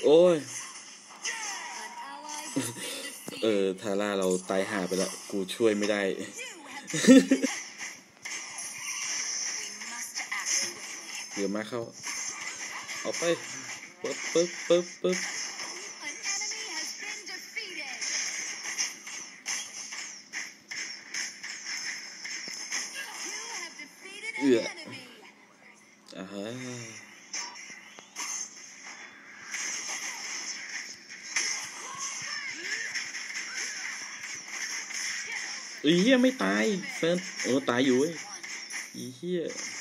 โอ้ยทาร่าเราตายห่าไปแล้วกูช่วยไม่ได้เดี๋ยวมาเข้าเอาไปปึ๊บฮะเฮียไม่ตายเฟิร์นตายอยู่เว้ยเฮีย